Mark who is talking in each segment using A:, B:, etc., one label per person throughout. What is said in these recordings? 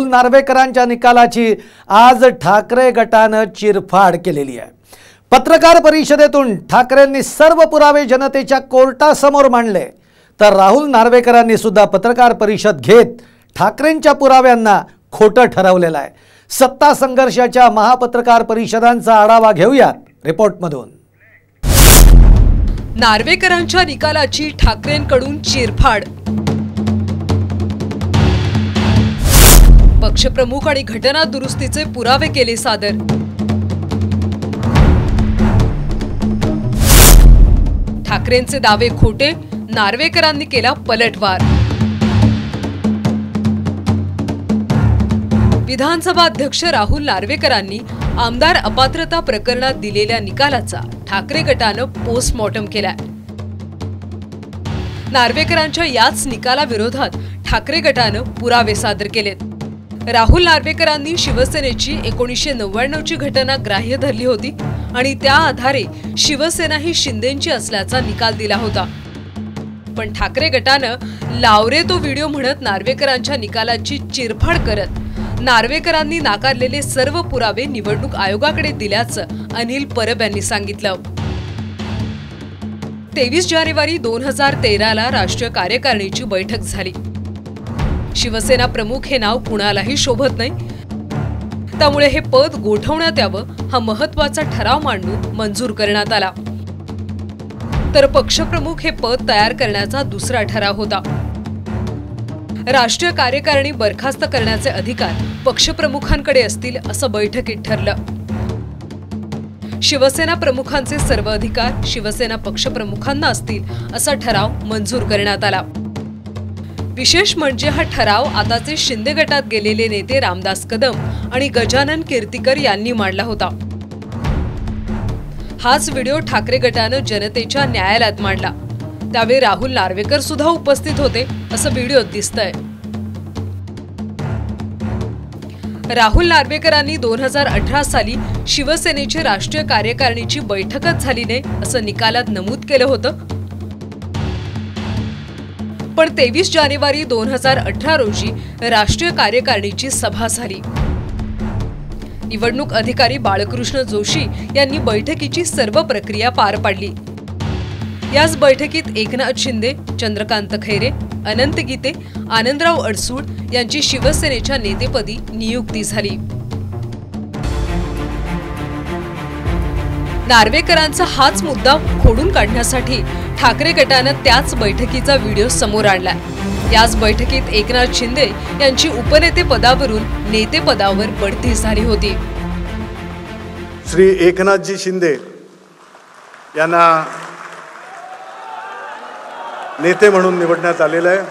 A: नार्वेकरांच्या निकालाची आज ठाकरे गटानं चिरफाड केलेली आहे। पत्रकार परिषदेतून ठाकरेंनी सर्व पुरावे जनतेच्या कोर्टासमोर मांडले, तर राहुल नार्वेकरांनी सुद्धा पत्रकार परिषद घेत ठाकरेंच्या पुराव्यांना खोटं ठरवलेलं आहे। सत्ता संघर्षाच्या महापत्रकार परिषदांचा आढावा घेऊयात रिपोर्टमधून।
B: नार्वेकरांच्या निकालाची ठाकरेंकडून चिरफाड। पक्षप्रमुख आणि घटना दुरुस्तीचे पुरावे केले सादर। ठाकरेंचे दावे खोटे, नार्वेकरांनी केला पलटवार। विधानसभा अध्यक्ष राहुल नार्वेकरांनी आमदार अपात्रता प्रकरणात दिलेल्या निकालाचा ठाकरे गटानं पोस्टमॉर्टम केलाय। नार्वेकरांच्या याच निकालाविरोधात ठाकरे गटानं पुरावे सादर केलेत। राहुल नार्वेकरांनी शिवसेनेची 1999 ची घटना ग्राह्य धरली होती आणि त्या आधारे शिवसेना ही शिंदेंची असल्याचा निकाल दिला होता। पण ठाकरे गटानं लावरे तो व्हिडिओ म्हणत नार्वेकरांच्या निकालाची चिरफाड करत नार्वेकरांनी नाकारलेले सर्व पुरावे निवडणूक आयोगाकडे दिल्याचं अनिल परब यांनी सांगितलं। 23 जानेवारी 2013 ला राष्ट्रीय कार्यकारिणीची बैठक झाली। शिवसेना प्रमुख हे नाव कुणालाही शोभत नाही, त्यामुळे हे पद गोठवण्यात यावं हा महत्त्वाचा ठराव मांडून मंजूर करण्यात आला। तर पक्षप्रमुख हे पद तयार करण्याचा दुसरा ठराव होता। राष्ट्रीय कार्यकारिणी बरखास्त करण्याचे अधिकार पक्षप्रमुखांकडे असतील असं बैठकीत ठरलं। शिवसेना प्रमुखांचे सर्व अधिकार शिवसेना पक्षप्रमुखांना असतील असा ठराव मंजूर करण्यात आला। विशेष म्हणजे हा ठराव आताचे शिंदे गटात गेलेले नेते रामदास कदम आणि गजानन कीर्तिकर यांनी मांडला होता। हाच व्हिडिओ ठाकरे गटानं जनतेच्या न्यायालयात मांडला, त्यावेळी राहुल नार्वेकर सुद्धा उपस्थित होते असं व्हिडिओत दिसतंय। राहुल नार्वेकरांनी 2018 साली शिवसेनेची राष्ट्रीय कार्यकारिणीची बैठकच झाली नाही असं निकालात नमूद केलं होतं। पण 23 जानेवारी 2018 रोजी राष्ट्रीय कार्यकारिणीची सभा झाली। निवडणूक अधिकारी बाळकृष्ण जोशी यांनी बैठकीची सर्व प्रक्रिया पार पाडली। याच बैठकीत एकनाथ शिंदे, चंद्रकांत खैरे, अनंत गीते, आनंदराव अडसूळ यांची शिवसेनेच्या नेतेपदी नियुक्ती झाली। नार्वेकरांचा हाच मुद्दा खोडून काढण्यासाठी ठाकरे गटानं त्याच बैठकीचा व्हिडिओ समोर आणला। याच बैठकीत एकनाथ शिंदे यांची उपनेते पदावरून नेतेपदावर बढती झाली होती।
C: श्री एकनाथजी शिंदे यांना नेते म्हणून निवडण्यात आलेलं आहे।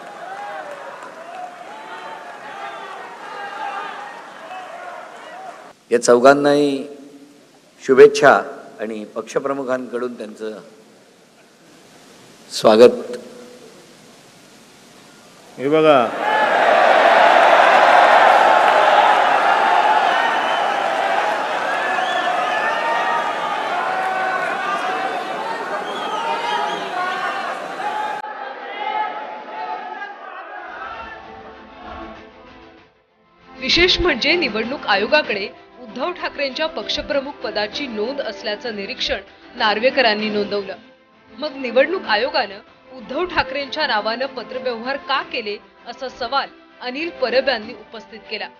D: या चौघांनाही शुभेच्छा आणि पक्षप्रमुखांकडून त्यांचं स्वागत।
C: हे बघा,
B: विशेष म्हणजे निवडणूक आयोगाकडे उद्धव ठाकरेंच्या पक्षप्रमुख पदाची नोंद असल्याचं निरीक्षण नार्वेकरांनी नोंदवलं। मग निवडणूक आयोगानं उद्धव ठाकरेंच्या नावानं पत्रव्यवहार का केले असा सवाल अनिल परब यांनी उपस्थित केला।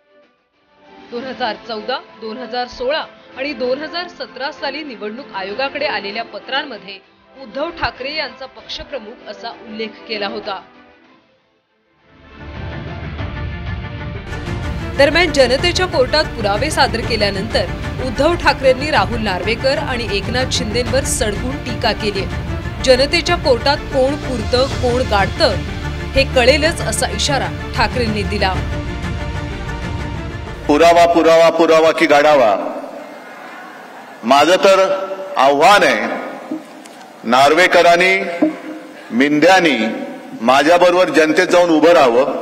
B: 2014, 2016 आणि 2017 साली निवडणूक आयोगाकडे आलेल्या पत्रांमध्ये उद्धव ठाकरे यांचा पक्षप्रमुख असा उल्लेख केला होता। दरम्यान जनतेच्या कोर्टात पुरावे सादर केल्यानंतर उद्धव ठाकरेंनी राहुल नार्वेकर आणि एकनाथ शिंदेंवर सडकून टीका केली। जनतेच्या कोर्टात कोण पुरतं कोण गाडतं हे कळेलच असा इशारा ठाकरेंनी दिला।
E: पुरावा पुरावा पुरावा की गाडावा, माझं तर आव्हान आहे, नार्वेकरांनी मिंद्यांनी माझ्याबरोबर जनतेत जाऊन उभं राहावं।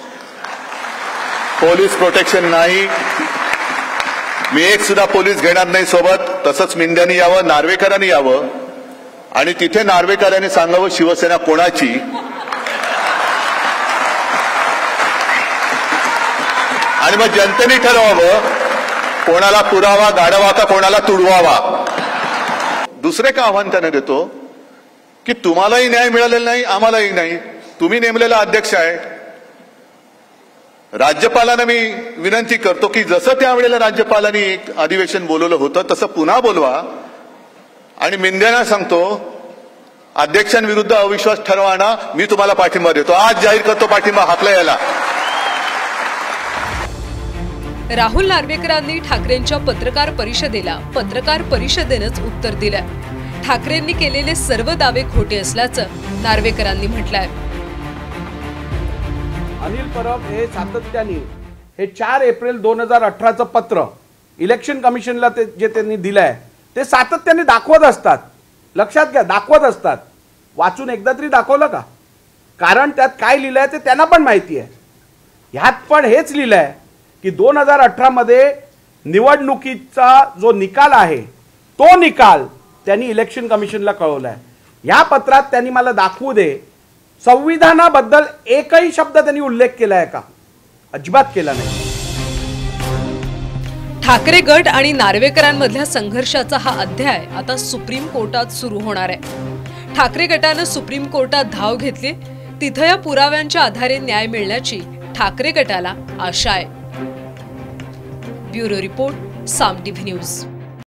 E: पोलीस प्रोटेक्शन नाही, मी एक सुद्धा पोलीस घेणार नाही सोबत। तसंच मिंद्यांनी यावं, नार्वेकरांनी यावं आणि तिथे नार्वेकरांनी सांगावं शिवसेना कोणाची। आणि मग जनतेने ठरवावं कोणाला पुरावा गाडवा का कोणाला तुडवावा. दुसरे का आव्हान त्याने देतो की तुम्हालाही न्याय मिळालेला नाही, आम्हालाही नाही. तुम्ही नेमलेला अध्यक्ष आहे. राज्यपालांना मी विनंती करतो की जसं त्यावेळेला राज्यपालांनी एक अधिवेशन बोलवलं होतं तसं पुन्हा बोलवा. आणि मिंद्यांना सांगतो अध्यक्षांविरुद्ध अविश्वास ठरवाना, मी तुम्हाला पाठिंबा देतो. आज जाहीर करतो पाठिंबा हाकला याला.
B: राहुल नार्वेकरांनी ठाकरेंच्या पत्रकार परिषदेला पत्रकार परिषदेनंच उत्तर दिलंय. ठाकरेंनी केलेले सर्व दावे खोटे असल्याचं नार्वेकरांनी म्हटलंय.
F: अनिल परब हे सातत्याने हे 4 एप्रिल 2018चं पत्र इलेक्शन कमिशनला जे त्यांनी दिलंय ते सातत्याने दाखवत असतात. लक्षात घ्या, दाखवत असतात. वाचून एकदा तरी दाखवलं का? कारण त्यात काय लिहिलंय ते त्यांना पण माहिती आहे. ह्यात पण हेच लिहिलंय की 2018 मध्ये निवडणुकीचा जो निकाल आहे तो निकाल त्यांनी इलेक्शन कमिशनला कळवलाय. या पत्रात त्यांनी मला दाखवू दे संविधानाबद्दल एकही शब्द त्यांनी उल्लेख केलाय का? अजिबात केला नाही.
B: ठाकरे गट आणि नार्वेकरांमधल्या संघर्षाचा हा अध्याय आता सुप्रीम कोर्टात सुरू होणार आहे. ठाकरे गटानं सुप्रीम कोर्टात धाव घेतली. तिथं या पुराव्यांच्या आधारे न्याय मिळण्याची ठाकरे गटाला आशा आहे. Bureau report, Saam TV news.